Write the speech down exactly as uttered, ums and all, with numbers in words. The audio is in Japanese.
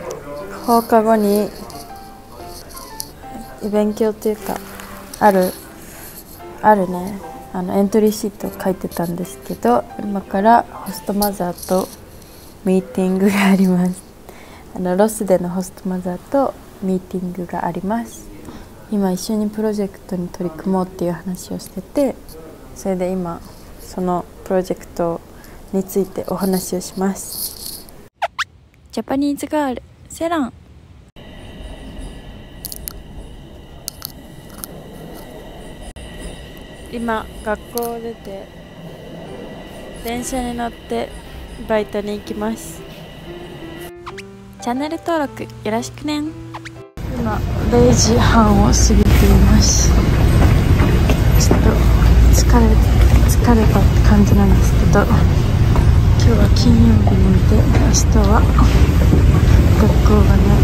放課後に勉強というかあるあるねあのエントリーシートを書いてたんですけど、今からホストマザーとミーティングがあります。あのロスでのホストマザーとミーティングがあります。今一緒にプロジェクトに取り組もうっていう話をしてて、それで今そのプロジェクトについてお話をします。 ジャパニーズガールセラン。 今学校を出て電車に乗ってバイトに行きます。 チャンネル登録よろしくね。 今れいじはんを過ぎています。ちょっと疲れ疲れたって感じなんですけど、今日は金曜日なので明日は学校がない